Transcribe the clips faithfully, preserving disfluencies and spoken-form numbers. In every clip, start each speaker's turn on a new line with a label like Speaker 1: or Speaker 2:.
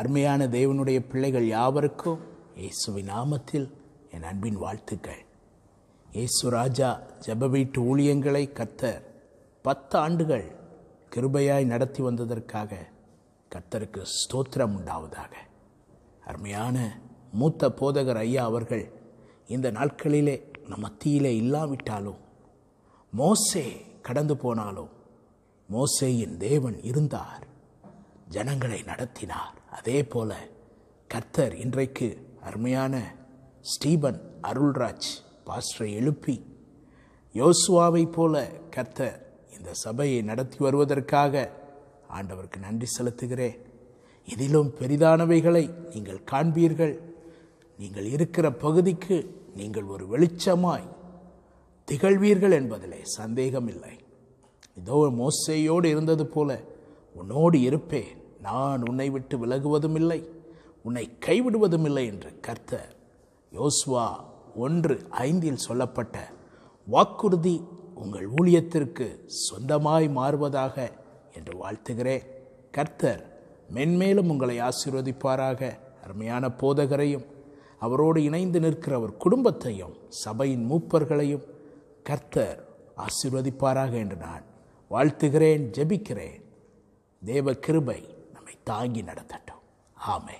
Speaker 1: அருமையான தேவனுடைய பிள்ளைகள் யாவருக்கும் இயேசுவின் நாமத்தில் என் அன்பின் வாழ்த்துக்கள். இயேசு ராஜா ஜெப வீட்டு ஊழியங்களை கர்த்தர் பத்து ஆண்டுகள் கிருபையாய் நடத்தி வந்ததற்காக கர்த்தருக்கு ஸ்தோத்திரம் உண்டாவதாக. அருமையான மூத்த போதகர் ஐயா அவர்கள் இந்த நாட்களிலே நம் மத்தியிலே இல்லாவிட்டாலும், மோசே கடந்து போனாலும் மோசேயின் தேவன் இருந்தார், ஜனங்களை நடத்தினார். அதே போல கர்த்தர் இன்றைக்கு அருமையான ஸ்டீபன் அருள்ராஜ் பாஸ்டரை எழுப்பி யோசுவாவை போல கர்த்தர் இந்த சபையை நடத்தி வருவதற்காக ஆண்டவருக்கு நன்றி செலுத்துகிறேன். இதிலும் பெரிதானவைகளை நீங்கள் காண்பீர்கள். நீங்கள் இருக்கிற பகுதிக்கு நீங்கள் ஒரு வெளிச்சமாய் திகழ்வீர்கள் என்பதிலே சந்தேகமில்லை. இதோ மோசேயோடு இருந்தது போல உன்னோடு இருப்பேன், நான் உன்னை விட்டு விலகுவதும் இல்லை, உன்னை கைவிடுவதும் இல்லை என்று கர்த்தர் யோசுவா ஒன்று ஐந்தில் சொல்லப்பட்ட வாக்குறுதி உங்கள் ஊழியத்திற்கு சொந்தமாய் மாறுவதாக என்று வாழ்த்துகிறேன். கர்த்தர் மென்மேலும் உங்களை ஆசீர்வதிப்பாராக. அருமையான போதகரையும் அவரோடு இணைந்து நிற்கிற அவர் குடும்பத்தையும் சபையின் மூப்பர்களையும் கர்த்தர் ஆசீர்வதிப்பாராக என்று நான் வாழ்த்துகிறேன், ஜெபிக்கிறேன். தேவ கிருபை நம்மை தாங்கி நடத்தட்டும். ஆமென்.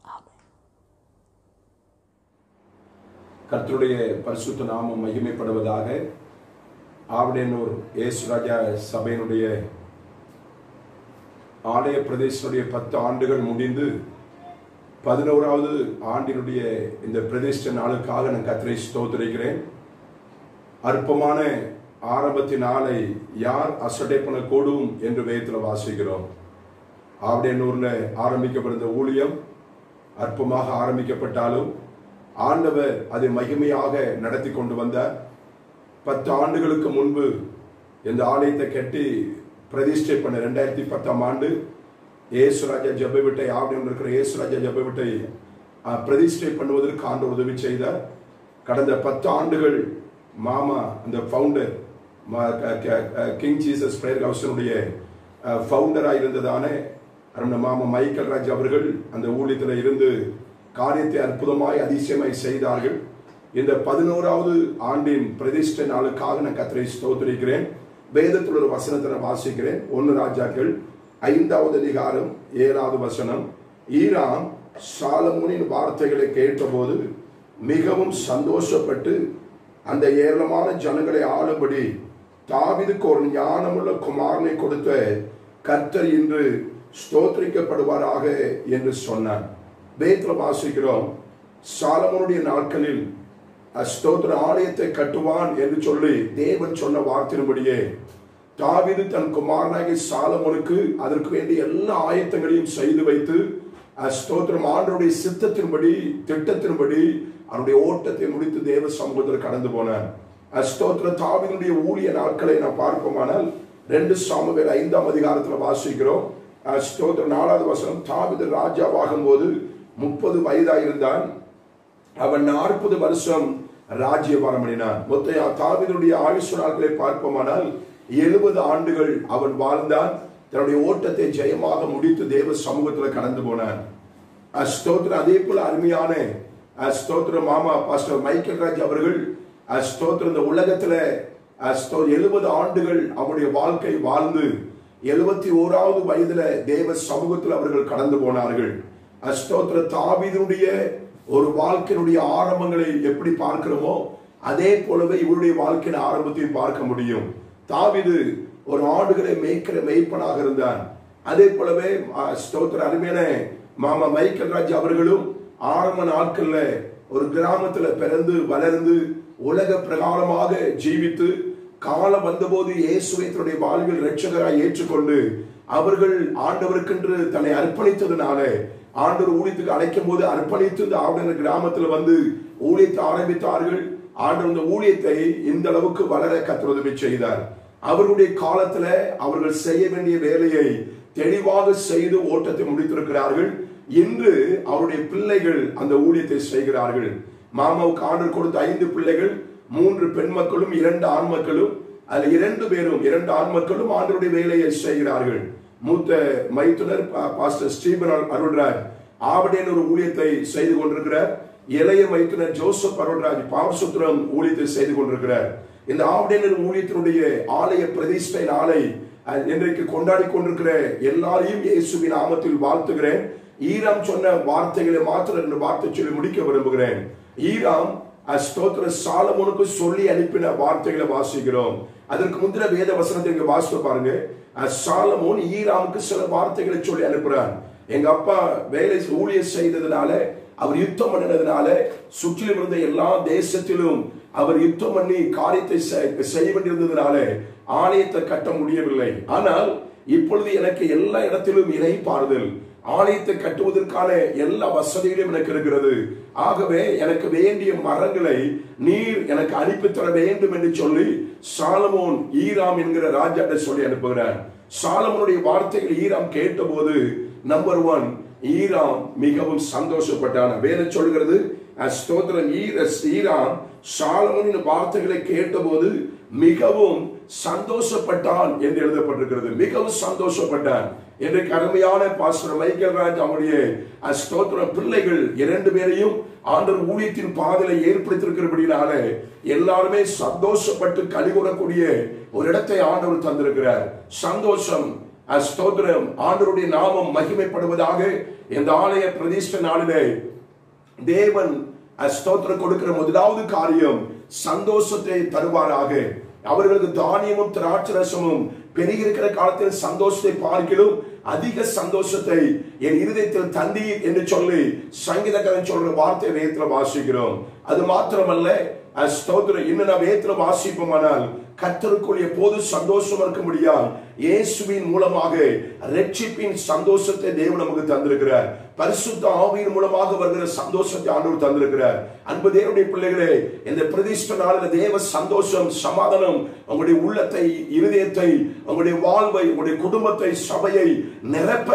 Speaker 2: கர்த்தருடைய பரிசுத்த நாமம் மகிமைப்படுவதாக. ஆவடேனூர் இயேசு ராஜா சபையினுடைய ஆலய பிரதேசனுடைய பத்து ஆண்டுகள் முடிந்து பதினோராவது ஆண்டினுடைய இந்த பிரதிஷ்ட நாளுக்காக நான் கர்த்தரை ஸ்தோத்திரிக்கிறேன். அற்பமான ஆரம்பத்தின் நாளை யார் அசட்டை பண்ண கூடும் என்று வேதத்தில் வாசிக்கிறோம். ஆவடேனூர்ல ஆரம்பிக்கப்பட்ட ஊழியம் அற்பமாக ஆரம்பிக்கப்பட்டாலும் ஆண்டவர் அதை மகிமையாக நடத்தி கொண்டு வந்தார். பத்து ஆண்டுகளுக்கு முன்பு இந்த ஆலயத்தை கட்டி பிரதிஷ்டை பண்ண ரெண்டாயிரத்தி பத்தாம் ஆண்டு இயேசுராஜா ஜெப வீட்டை ஆவடியில் இருக்கிற இயேசுராஜா ஜெப வீட்டை பிரதிஷ்டை பண்ணுவதற்கு ஆண்டவர் உதவி செய்தார். கடந்த பத்து ஆண்டுகள் மாமா அந்த ஃபவுண்டர் கிங் ஜீசஸ் பிரேயர் ஹவுஸினுடைய ஃபவுண்டராக இருந்ததான மாமா மைக்கேல் ராஜ் அவர்கள் அந்த ஊழியத்தில் இருந்து காரியத்தை அற்புதமாய் அதிசயமாய் செய்தார்கள். இந்த பதினோராவது ஆண்டின் பிரதிஷ்டை நாளுக்காக நான் கர்த்தரை ஸ்தோத்திரிக்கிறேன். வேதத்தில் ஒரு வசனத்தை வாசிக்கிறேன். ஒன்னு ராஜாக்கள் ஐந்தாவது அதிகாரம் ஏழாவது வசனம். ஈராம் சாலமோனின் வார்த்தைகளை கேட்டபோது மிகவும் சந்தோஷப்பட்டு அந்த ஏராளமான ஜனங்களை ஆளும்படி தாவீதுக்கு ஒரு ஞானமுள்ள குமாரனை கொடுத்த கர்த்தர் இன்று ஸ்தோத்திரிக்கப்படுவாராக என்று சொன்னார். வேதத்தில் வாசிக்கிறோம், சாலமோனுடைய நாட்களில் ஸ்தோத்திர ஆலயத்தை கட்டுவான் என்று சொல்லி தேவன் சொன்ன வார்த்தையின்படியே தாவீது தன் குமாரனாகிய சாலமோனுக்கு அதற்கு வேண்டிய எல்லா ஆயத்தங்களையும் செய்து வைத்து ஸ்தோத்திரம் ஆண்டவருடைய சித்தத்தின்படி திட்டத்தின்படி அவருடைய ஓட்டத்தை முடித்து தேவ சமூகத்தில் கடந்து போனார். ஸ்தோத்திர தாவீதுடைய ஊழிய நாட்களை நாம் பார்ப்போமானால் ரெண்டு சாமுவேல் ஐந்தாம் அதிகாரத்தில் வாசிக்கிறோம். ஸ்தோத்திர நாலாவது வசனம். தாவீது ராஜாவாகும் போது முப்பது வயதாயிருந்தான். அவன் நாற்பது வருஷம் ராஜ்யபாரம் பண்ணினான். மொத்த தாவீதுடைய ஆயுசு நாட்களை பார்ப்போமானால் எழுபது ஆண்டுகள் அவன் வாழ்ந்தான். தன்னுடைய ஓட்டத்தை ஜெயமாக முடித்து தேவ சமூகத்தில் கடந்து போனான். ஸ்தோத்திரம். அதே போல அருமையான ஸ்தோத்திர மாமா பாஸ்டர் மைக்கேல் ராஜ் அவர்கள் ஸ்தோத்திரம் இந்த உலகத்துல எழுபது ஆண்டுகள் அவருடைய வாழ்க்கை வாழ்ந்து எழுபத்தி ஓராவது வயதுல தேவ சமூகத்தில் அவர்கள் கடந்து போனார்கள். ஸ்தோத்திர தாவீதுடைய ஒரு வாழ்க்கையினுடைய ஆரம்பங்களை எப்படி பார்க்கிறோமோ அதே போலவே இவருடைய வாழ்க்கையின் ஆரம்பத்தையும் பார்க்க முடியும். தாவீது ஒரு ஆடுகளை மேய்க்கிற மேய்ப்பனாக இருந்தான். அதே போலவே ஸ்தோத்திர அருமையான மாமா மைக்கேல் ராஜ் அவர்களும் ஆரம்ப நாட்கள்ல ஒரு கிராமத்துல பிறந்து வளர்ந்து உலக பிரகாரமாக ஜீவித்து காலம் வந்தபோது இயேசுவை தன்னுடைய வாழ்வில் இரட்சகராய் ஏற்றுக்கொண்டு அவர்கள் ஆண்டவருக்கென்று தன்னை அர்ப்பணித்ததுனால ஆண்டவர் ஊழியத்துக்கு அழைக்கும் போது அர்ப்பணித்து இந்த ஆவண கிராமத்தில் வந்து ஊழியத்தை ஆரம்பித்தார்கள். ஆண்டவர் இந்த ஊழியத்தை இந்த அளவுக்கு வளர கர்த்தர் உதவி செய்தார். அவர்களுடைய காலத்துல அவர்கள் செய்ய வேண்டிய வேலையை தெளிவாக செய்து ஓட்டத்தை முடித்திருக்கிறார்கள். இன்று அவருடைய பிள்ளைகள் அந்த ஊழியத்தை செய்கிறார்கள். மாமாவுக்கு ஆண்டவர் கொடுத்த ஐந்து பிள்ளைகள், மூன்று பெண் மக்களும் இரண்டு ஆண் மக்களும். அதுல இரண்டு பேரும் இரண்டு ஆண் மக்களும் ஆண்டவருடைய வேலையை செய்கிறார்கள். மூத்த மைத்துனர் பாஸ்டர் ஸ்டீபன் அருள்ராஜ் ஆவடேன் ஒரு ஊழியத்தை செய்து கொண்டிருக்கிறார். இளைய மைத்துனர் ஜோசப் அருள்ராஜ் பாவசுத்திரம் ஊழியத்தை செய்து கொண்டிருக்கிறார். இந்த ஆவடேன் ஊழியத்தினுடைய ஆலய பிரதிஷ்டை நாளை இன்றைக்கு கொண்டாடி கொண்டிருக்கிற எல்லாரையும் இயேசுவின் நாமத்தில் வாழ்த்துகிறேன். ஈராம் சொன்ன வார்த்தைகளை மாத்திரம் ரெண்டு வார்த்தை சொல்லி முடிக்க விரும்புகிறேன். ஈராம் ஸ்தோத்திர சாலமோனுக்கு சொல்லி அனுப்பின வார்த்தைகளை வாசிக்கிறோம். அதற்கு முந்தின வேத வசனத்தை இங்க வாசித்து பாருங்க. சாலமோன் ஈராமுக்கு சில வார்த்தைகளை சொல்லி அனுப்புறான். எங்க அப்பா வேலை ஊழியர் செய்ததுனால, அவர் யுத்தம் பண்ணினதுனால, சுற்றிலும் இருந்த எல்லா தேசத்திலும் அவர் யுத்தம் பண்ணி காரியத்தை செய்ய வேண்டியிருந்ததுனால ஆலயத்தை கட்ட முடியவில்லை. ஆனால் இப்பொழுது எனக்கு எல்லா இடத்திலும் இறை பாறுதல், ஆலயத்தை கட்டுவதற்கான எல்லா வசதிகளும் எனக்கு இருக்கிறது. ஆகவே எனக்கு வேண்டிய மரங்களை நீர் எனக்கு அனுப்பித்தர வேண்டும் என்று சொல்லி சாலமோன் ஈராம் என்கிற ராஜாட்ட சொல்லி அனுப்புகிறார். சாலமோனுடைய வார்த்தைகள் ஈராம் கேட்டபோது நம்பர் ஒன், ஈராம் மிகவும் சந்தோஷப்பட்டான். வேதம் சொல்கிறது ஸ்தோத்திரம், ஈராம் சாலமோனின் வார்த்தைகளை கேட்டபோது மிகவும் சந்தோஷப்பட்டான் என்று எழுதப்பட்டிருக்கிறது. மிகவும் சந்தோஷப்பட்டான். இன்றைக்கு அருமையான பாஸ்டர் மைக்கேல் ராஜ் அவருடைய ஸ்தோத்திரம் பிள்ளைகள் இரண்டு பேரையும் ஆண்டவர் ஊழியத்தின் பாதையை ஏற்படுத்தியிருக்கிறபடினால எல்லாருமே சந்தோஷப்பட்டு கலிகூறக்கூடிய ஒரு இடத்தை ஆண்டவர் தந்திருக்கிறார். சந்தோஷம் ஸ்தோத்திரம், ஆண்டவருடைய நாமம் மகிமைப்படுவதாக. இந்த ஆலய பிரதிஷ்டை நாளிலே தேவன் ஸ்தோத்திரம் கொடுக்கிற முதலாவது காரியம் சந்தோஷத்தை தருவாராக. அவர்களுக்கு தானியமும் திராட்சரசமும் பெருகிருக்கிற காலத்தில் சந்தோஷத்தை பார்க்கிலும் அதிக சந்தோஷத்தை என் இருதயத்தில் தந்தீர் என்று சொல்லி சங்கீதக்காரன் சொல்ற வார்த்தை வேதத்துல வாசிக்கிறோம். அது மாத்திரமல்ல ஸ்தோத்திரம், இன்னும் நான் வேதத்துல வாசிப்போமானால் கர்த்தருக்குள் எப்போது சந்தோஷம் இருக்க முடியாது. இயேசுவின் மூலமாக ரட்சிப்பின் சந்தோஷத்தை தேவன் நமக்கு தந்திருக்கிறார். பரிசுத்த ஆவியின் மூலமாக வருகிற சந்தோஷத்தை ஆண்டவர் தந்திருக்கிறார். அன்பு தேவனுடைய பிள்ளைகளே, இந்த பிரதிஷ்டை நாளில் தேவ சந்தோஷம், சமாதானம் உங்களுடைய உள்ளத்தை, இருதயத்தை, உங்களுடைய வாழ்வை, உங்களுடைய குடும்பத்தை, சபையை நிரப்ப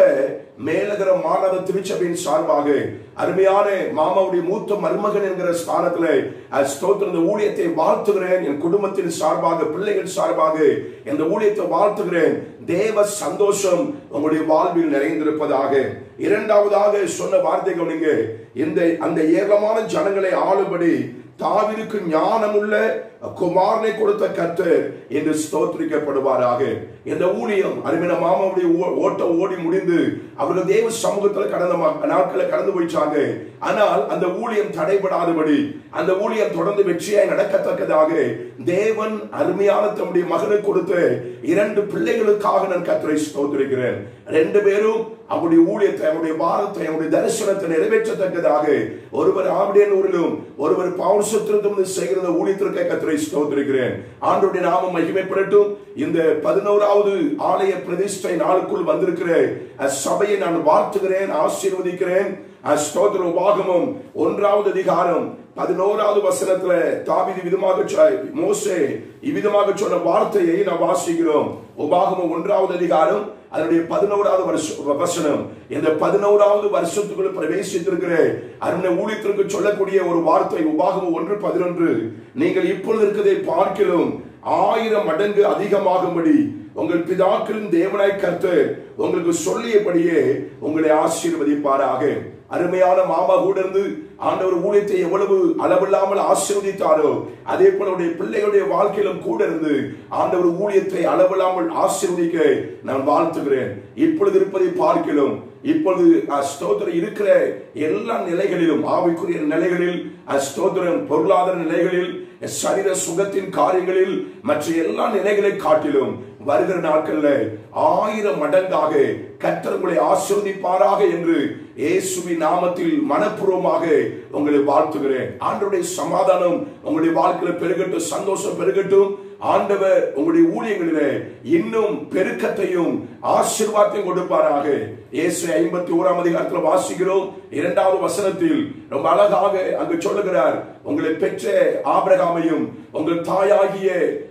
Speaker 2: மேலகர மாநகர திருச்சபையின் சார்பாக அருமையான மாமாவுடைய மூத்த மருமகன் என்கிற ஸ்தானத்தில் ஸ்தோத்திரம் இந்த ஊழியத்தை வாழ்த்துகிறேன். என் குடும்பத்தின் சார்பாக, பிள்ளைகள் சார்பாக இந்த ஊழியத்தை வாழ்த்துகிறேன். தேவ சந்தோஷம் உங்களுடைய வாழ்வில் நிறைந்திருப்பதாக. இரண்டாவதாக சொன்ன வார்த்தை கவனிங்க. இந்த அந்த ஏராளமான ஜனங்களை ஆளும்படி தாவீதுக்கு ஞானமுள்ள குமாரனை கொடுத்த கர்த்தர் என்று ஸ்தோத்திரிக்கப்படுவாராக. இந்த ஊழியம் அருமையான மாமாவுடைய ஓட்டம் ஓடி முடிந்து அவர்கள் தேவ சமூகத்தில் கடந்த நாட்களை கடந்து போயிட்டாங்க. ஆனால் அந்த ஊழியம் தடைபடாதபடி, அந்த ஊழியம் தொடர்ந்து வெற்றியாய் நடக்கத்தக்கதாக தேவன் அருமையான தம்முடைய மகனுக்கு கொடுத்த இரண்டு பிள்ளைகளுக்காக நான் கர்த்தரை ஸ்தோத்திரிக்கிறேன். ரெண்டு பேரும் அவருடைய ஊழியத்தை, அவருடைய பாரத்தை, அவருடைய தரிசனத்தை நிறைவேற்றத்தக்கதாக ஒருவர் ஆவடேனூரிலும் ஒருவர் பவுர்சத்திரத்திலும் செய்கிற ஊழியத்திற்கு கர்த்தரை ஸ்தோத்திரிக்கிறேன். ஆண்டவருடைய நாமம் மகிமைப்படட்டும். இந்த பதினோராவது ஆலய பிரதிஷ்டை நாளுக்குள் வந்திருக்கிற சபையை நான் வாழ்த்துகிறேன், ஆசீர்வதிக்கிறேன். ஸ்தோத்திர உபாகமம் ஒன்றாவது அதிகாரம் பதினோராவது வசனத்துல தாவீது விதமாக மோசே இவ்விதமாக சொன்ன வார்த்தையை நாம் வாசிக்கிறோம். உபாகமம் ஒன்றாவது அதிகாரம் அதனுடைய பதினோராவது வசனம். இந்த பதினோராவது வருஷத்துக்குள்ள பிரவேசித்திருக்கிற அருணை ஊழியத்திற்கு சொல்லக்கூடிய ஒரு வார்த்தை உபாகமம் ஒன்று பதினொன்று. நீங்கள் இப்பொழுது இருக்கிறதை பார்க்கிலும் ஆயிரம் மடங்கு அதிகமாகும்படி உங்கள் பிதாக்களின் தேவனாய் கர்த்தர் உங்களுக்கு சொல்லியபடியே உங்களை ஆசீர்வதிப்பாராக. அருமையான மாமா கூட இருந்து ஆண்டவர் ஊழியத்தை எவ்வளவு அளவில்லாமல் ஆசீர்வதித்தாரோ அதே போல பிள்ளைகளுடைய வாழ்க்கையிலும் கூட இருந்து ஆண்டவர் ஊழியத்தை அளவில்லாமல் ஆசீர்வதிக்க நான் வாழ்த்துகிறேன். இப்பொழுது இருப்பதை பார்க்கிறோம். இப்பொழுது ஸ்தோத்திரம் இருக்கிற எல்லா நிலைகளிலும், ஆவிக்குரிய நிலைகளில், ஸ்தோத்திரம் பொருளாதார நிலைகளில், சரீர சுகத்தின் காரியங்களில், மற்ற எல்லா நிலைகளை காட்டிலும் வருகிற நாட்கள்ல ஆயிரம் மடங்காக கர்த்தர் உங்களை ஆசீர்வதிப்பாராக என்று இயேசுவின் நாமத்தில் மனப்பூர்வமாக உங்களை வாழ்த்துகிறேன். ஆண்டவருடைய சமாதானம் உங்களுடைய வாழ்க்கையில பெருகட்டும், சந்தோஷம் பெருகட்டும். ஆண்டவர் உங்களுடைய ஊழியங்களிலே இன்னும் பெருக்கத்தையும் ஆசீர்வாதத்தையும் கொடுப்பாராக. இயேசு ஐம்பத்தி ஓராம் அதிகாரத்தில் வாசிக்கிறோம். இரண்டாவது வசனத்தில் ரொம்ப அழகாக அங்கு சொல்லுகிறார், உங்களை பெற்ற ஆபிரகாமையும் உங்கள் தாயாகிய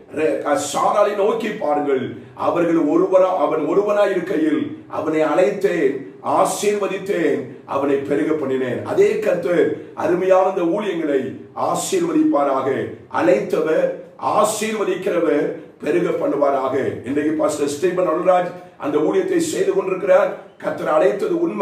Speaker 2: சாராளை நோக்கி பாருங்கள், அவர்கள் ஒருவரா அவன் ஒருவனாய் இருக்கையில் அவனை அழைத்தேன், ஆசீர்வதித்தேன், அவனை பெருக பண்ணினேன். அதே கர்த்தர் அருமையான இந்த ஊழியங்களை ஆசீர்வதிப்பாராக. அழைத்தவர், ஆசீர்வதிக்கிறவர் பெருக பண்ணுவாராக. இன்றைக்கு பாஸ்டர் ஸ்டீபன் அருள்ராஜ் அந்த ஊழியத்தை செய்து கொண்டிருக்கிறார். கர்த்தர் அழைத்தது உண்மை.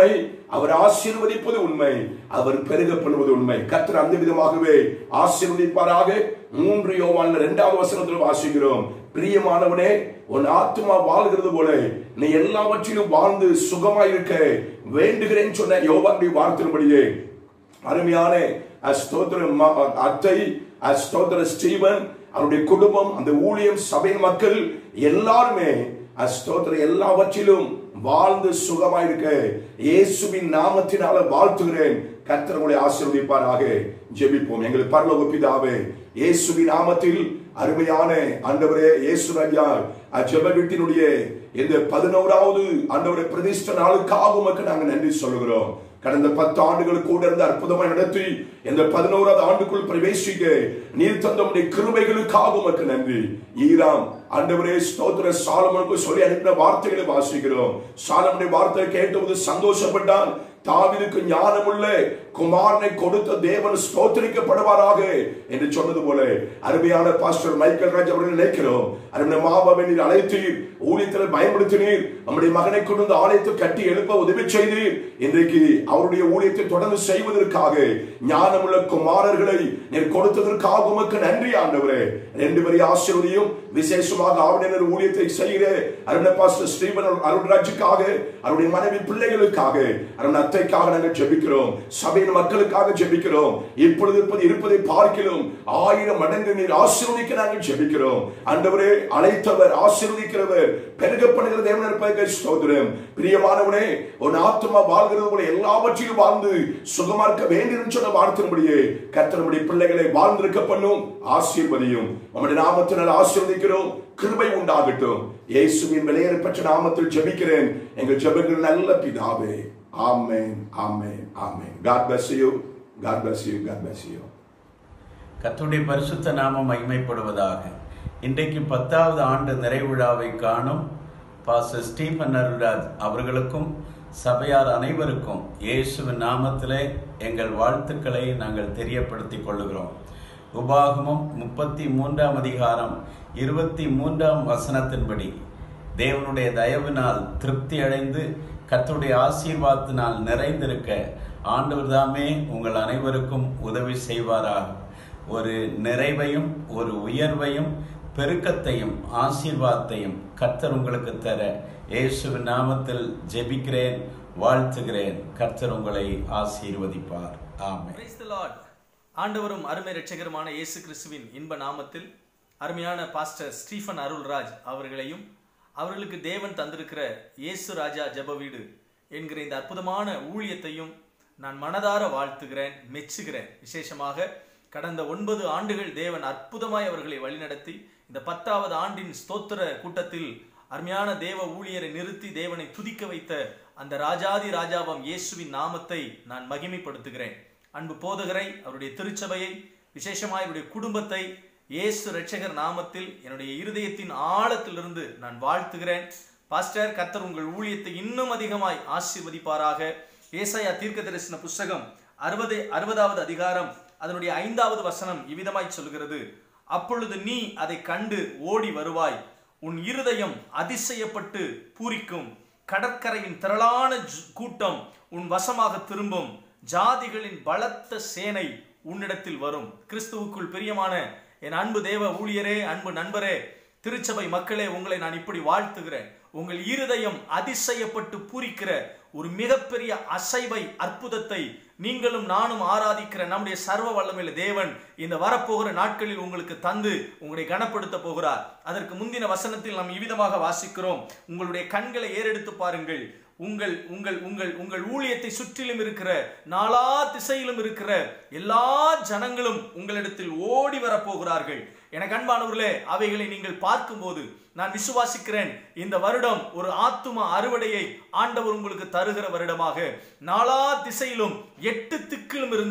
Speaker 2: அவர் ஆசீர்வதிப்பது உண்மை, அவர் பெருக பண்ணுவது உண்மை. கர்த்தர் அந்த விதமாகவே ஆசீர்வதிப்பாராக. மூன்று யோவான் இரண்டாவது வசனத்தில் வாசிக்கிறோம், பிரியமானவனே, உன் ஆத்துமா வாழ்கிறது போல நீ எல்லாவற்றிலும் வாழ்ந்து சுகமாயிருக்க வேண்டுகிறேன் சொன்ன யோவானுடைய வார்த்தையின்படியே அருமையான ஸ்தோத்திரம் அத்தை, ஸ்தோத்திர ஸ்டீவன், அவருடைய குடும்பம், அந்த ஊழியம், சபை மக்கள் எல்லாருமே ஸ்தோத்திர எல்லாவற்றிலும் வாழ்ந்து சுகமாயிருக்க இயேசுவின் நாமத்தினால வாழ்த்துகிறேன். கர்த்தர் உங்களை ஆசீர்வதிப்பாராக. ஜெபிப்போம். எங்கள் பரலோக பிதாவே, இயேசுவின் நாமத்தில் அருமையான ஆண்டவரே இயேசு ராஜா, ஜெப வீட்டினுடைய இந்த பதினோராவது ஆண்டவரே பிரதிஷ்ட நாளுக்காக உமக்கு நாங்கள் நன்றி சொல்லுகிறோம். கடந்த பத்து ஆண்டுகள் கூட இருந்து அற்புதமாய் நடத்தி இந்த பதினோராவது ஆண்டுக்குள் பிரவேசிக்க நீர் தந்த கிருபைகளுக்காக உமக்கு நன்றி. ஈராம் ஆண்டவரே ஸ்தோத்திர சாலமோனுக்கு சொல்லி அனுப்பின வார்த்தைகளை வாசிக்கிறோம். சாலமோனுடைய வார்த்தையை கேட்டபோது சந்தோஷப்பட்டான். தாவீதுக்கு ஞானமுள்ள குமாரனை கொடுத்த தேவன் ஸ்தோத்திரிக்கப்படுவாராக என்று சொன்னது போல அருமையான பாஸ்டர் மைக்கேல் ராஜ் அவர்கள் நினைக்கிறோம். அருமையான மாபாவை நீர் அழைத்தீர், ஊழியத்தில் பயன்படுத்தினீர், நம்முடைய மகனை கொண்டு ஆலயத்தை கட்டி எழுப்ப உதவி செய்தீர். இன்றைக்கு அவருடைய ஊழியத்தை தொடர்ந்து செய்வதற்காக ஞானமுள்ள குமாரர்களை நீர் கொடுத்ததற்காக உமக்கு நன்றி ஆண்டவரே. ரெண்டு பேரை ஆசீர்வதியும். விசேஷமாக ஆவணர் ஊழியத்தை செய்கிற அருமையான பாஸ்டர் ஸ்டீவன் அருள்ராஜுக்காக, அவருடைய மனைவி பிள்ளைகளுக்காக, அருமையான அத்தைக்காக நாங்கள் ஜெபிக்கிறோம். சபையின் மக்களுக்காக ஜெபிக்கிறோம். இப்பொழுது இருப்பது இருப்பதை பார்க்கிறோம் ஆயிரம் மடங்கு நீர் ஆசீர்வதிக்க நாங்கள் ஜெபிக்கிறோம். ஆண்டவரே, அழைத்தவர், ஆசீர்வதிக்கிறவர், பெருக பண்ணுகிற தேவன் இருப்பதற்கு ஸ்தோத்திரம். பிரியமானவனே, உன் ஆத்துமா வாழ்கிறது போல எல்லாவற்றிலும் வாழ்ந்து சுகமா இருக்க வேண்டும் சொன்ன வார்த்தையின்படியே கர்த்தருடைய பிள்ளைகளை வாழ்ந்திருக்க பண்ணும். ஆசீர்வதியும். நம்முடைய நாமத்தினால் ஆசீர்வதிக்கிறோம். கிருபை உண்டாகட்டும். இயேசுவின் விலையேறப்பட்ட நாமத்தில் ஜெபிக்கிறேன் எங்கள் ஜெபங்கள் நல்ல பிதாவே. ஆமென், ஆமென், ஆமென். God bless you. God bless you. God bless you.
Speaker 3: கர்த்தருடைய பரிசுத்த நாமம் மகிமைப்படுவதாக. இன்றைக்கு பத்தாவது ஆண்டு நிறைவிழாவை காணும் பாஸ்டர் ஸ்டீபன் அருள்ராஜ் அவர்களுக்கும் சபையார் அனைவருக்கும் இயேசுவின் நாமத்திலே எங்கள் வாழ்த்துக்களை நாங்கள் தெரியப்படுத்திக் கொள்ளுகிறோம். உபாகமம் முப்பத்தி மூன்றாம் அதிகாரம் இருபத்தி மூன்றாம் வசனத்தின்படி தேவனுடைய தயவினால் திருப்தி அடைந்து கர்த்தருடைய ஆசீர்வாதத்தினால் நிறைந்திருக்க ஆண்டவர் தாமே உங்கள் அனைவருக்கும் உதவி செய்வாராக. ஒரு நிறைவையும் ஒரு உயர்வையும் பெருக்கத்தையும் ஆசீர்வாதத்தையும் கர்த்தர் உங்களுக்கு தர இயேசுவின் நாமத்தில் ஜெபிக்கிறேன், வாழ்த்துகிறேன். கர்த்தர் உங்களை ஆசீர்வதிப்பார். ஆமென்.
Speaker 4: Praise the Lord. ஆண்டவரும் அருமை இரட்சகருமான இயேசு கிறிஸ்துவின் இன்ப நாமத்தில் அருமையான பாஸ்டர் ஸ்டீபன் அருள்ராஜ் அவர்களையும் அவர்களுக்கு தேவன் தந்திருக்கிற இயேசு ராஜா ஜெப வீடு என்கிற இந்த அற்புதமான ஊழியத்தையும் நான் மனதார வாழ்த்துகிறேன், மெச்சுகிறேன். விசேஷமாக கடந்த ஒன்பது ஆண்டுகள் தேவன் அற்புதமாய் அவர்களை வழிநடத்தி இந்த பத்தாவது ஆண்டின் ஸ்தோத்திர கூட்டத்தில் அருமையான தேவ ஊழியரை நிறுத்தி தேவனை துதிக்க வைத்த அந்த ராஜாதி ராஜாவாம் இயேசுவின் நாமத்தை நான் மகிமைப்படுத்துகிறேன். அன்பு போதகரை, அவருடைய திருச்சபையை, விசேஷமாய் அவருடைய குடும்பத்தை இயேசு இரட்சகர் நாமத்தில் என்னுடைய இருதயத்தின் ஆழத்திலிருந்து நான் வாழ்த்துகிறேன். பாஸ்டர், கர்த்தர் உங்கள் ஊழியத்தை இன்னும் அதிகமாய் ஆசீர்வதிப்பாராக. ஏசாயா தீர்க்க தரிசன புஸ்தகம் அறுபது அறுபதாவது அதிகாரம் அதனுடைய ஐந்தாவது வசனம் இவ்விதமாய் சொல்கிறது, அப்பொழுது நீ அதை கண்டு ஓடி வருவாய், உன் இருதயம் அதிசயப்பட்டு பூரிக்கும், கடற்கரையின் திரளான கூட்டம் உன் வசமாக திரும்பும், ஜாதிகளின் பலத்த சேனை உன்னிடத்தில் வரும். கிறிஸ்துவுக்குள் பிரியமான என் அன்பு தேவ ஊழியரே, அன்பு நண்பரே, திருச்சபை மக்களே, உங்களை நான் இப்படி வாழ்த்துகிறேன். உங்கள் இருதயம் அதிசயப்பட்டு பூரிக்கிற ஒரு மிகப்பெரிய அசைவை, அற்புதத்தை நீங்களும் நானும் ஆராதிக்கிற நம்முடைய சர்வ வல்லமையுள்ள தேவன் இந்த வரப்போகிற நாட்களில் உங்களுக்கு தந்து உங்களை கனப்படுத்த போகிறார். அதற்கு முந்தின வசனத்தில் நாம் இவ்விதமாக வாசிக்கிறோம், உங்களுடைய கண்களை ஏறெடுத்து பாருங்கள், உங்கள் உங்கள் உங்கள் உங்கள் ஊழியத்தை சுற்றிலும் இருக்கிற நாலா திசையிலும் இருக்கிற எல்லா ஜனங்களும் உங்களிடத்தில் ஓடி வரப்போகிறார்கள். எனக்கு அன்பானவர்களே, அவைகளை நீங்கள் பார்க்கும்போது நான் விசுவாசிக்கிறேன், இந்த வருடம் ஒரு ஆத்தும அறுவடையை ஆண்டவர் உங்களுக்கு தருகிற வருடமாக நாலா திசையிலும் எட்டு திக்கிலும் இருந்து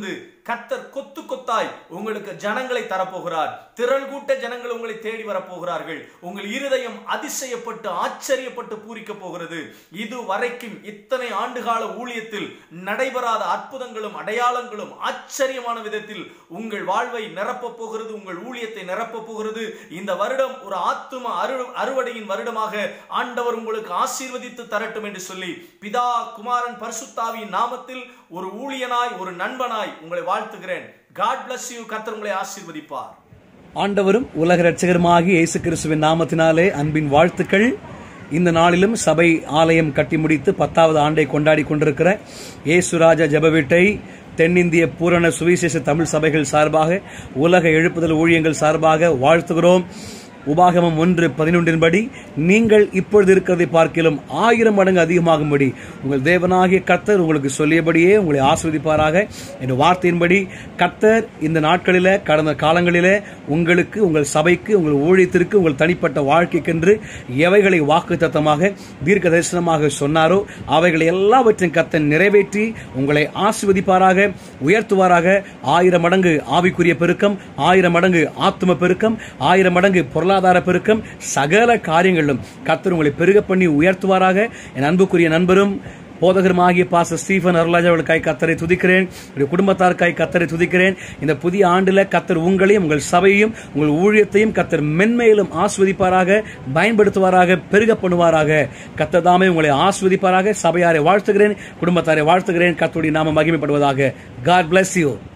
Speaker 4: கர்த்தர் கொத்து கொத்தாய் உங்களுக்கு ஜனங்களை தரப்போகிறார். திரள் கூட்ட ஜனங்கள் உங்களை தேடி வரப்போகிறார்கள். உங்கள் இருதயம் அதிசயப்பட்டு ஆச்சரியப்பட்டு பூரிக்க போகிறது. இது வரைக்கும் இத்தனை ஆண்டுகால ஊழியத்தில் நடைபெறாத அற்புதங்களும் அடையாளங்களும் ஆச்சரியமான விதத்தில் உங்கள் வாழ்வை நிரப்ப போகிறது, உங்கள் ஊழியத்தை நிரப்ப போகிறது. இந்த வருடம் ஒரு ஆத்தும அரு அறுவடையின் வருடமாக ஆண்டவர் உங்களுக்கு ஆசீர்வதித்து தரட்டும் என்று சொல்லி பிதா குமாரன் பரிசுத்தாவியின் நாமத்தில் ஒரு ஊழியனாய் ஒரு நண்பனாய் உங்களை வாழ்த்துகிறேன். God bless you. கர்த்தர் உங்களை ஆசீர்வதிப்பார்.
Speaker 5: ஆண்டவரும் உலக இரட்சகருமாகிய இயேசு கிறிஸ்துவின் நாமத்தினாலே அன்பின் வாழ்த்துக்கள். இந்த நாளிலும் சபை ஆலயம் கட்டி முடித்து பத்தாவது ஆண்டை கொண்டாடி கொண்டிருக்கிற இயேசுராஜா ஜெப வீட்டை தென்னிந்திய பூரண சுவிசேஷ தமிழ் சபைகள் சார்பாக, உலக எழுப்புதல் ஊழியங்கள் சார்பாக வாழ்த்துகிறோம். உபாகமம் ஒன்று பதினொன்றின்படி நீங்கள் இப்பொழுது இருக்கிறதை பார்க்கிலும் ஆயிரம் மடங்கு அதிகமாகும்படி உங்கள் தேவனாகிய கர்த்தர் உங்களுக்கு சொல்லியபடியே உங்களை ஆசீர்வதிப்பாராக என்ற வார்த்தையின்படி கர்த்தர் இந்த நாட்களில கடந்த காலங்களில உங்களுக்கு, உங்கள் சபைக்கு, உங்கள் ஊழியத்திற்கு, உங்கள் தனிப்பட்ட வாழ்க்கைக்கென்று எவைகளை வாக்குத்தத்தமாக தீர்க்க தரிசனமாக சொன்னாரோ அவைகளை எல்லாவற்றையும் கர்த்தர் நிறைவேற்றி உங்களை ஆசீர்வதிப்பாராக, உயர்த்துவாராக. ஆயிரம் மடங்கு ஆவிக்குரிய பெருக்கம், ஆயிரம் மடங்கு ஆத்தும பெருக்கம், ஆயிரம் மடங்கு பொருளாதார பொருளாதார பெருக்கம், சகல காரியங்களிலும் கர்த்தர் உங்களை பெருக பண்ணி உயர்த்துவாராக. என் அன்புக்குரிய நண்பரும் போதகருமாகிய பாஸ்டர் ஸ்டீபன் அருள்ராஜ் அவர்களுக்காய் கர்த்தரை துதிக்கிறேன். குடும்பத்தாருக்காய் கர்த்தரை துதிக்கிறேன். இந்த புதிய ஆண்டுல கர்த்தர் உங்களையும் உங்கள் சபையையும் உங்கள் ஊழியத்தையும் கர்த்தர் மென்மேலும் ஆஸ்வதிப்பாராக, பயன்படுத்துவாராக, பெருக பண்ணுவாராக. கர்த்தர் தாமே உங்களை ஆஸ்வதிப்பாராக. சபையாரை வாழ்த்துகிறேன், குடும்பத்தாரை வாழ்த்துகிறேன். கர்த்தருடைய நாமம் மகிமைப்படுவதாக. God bless you.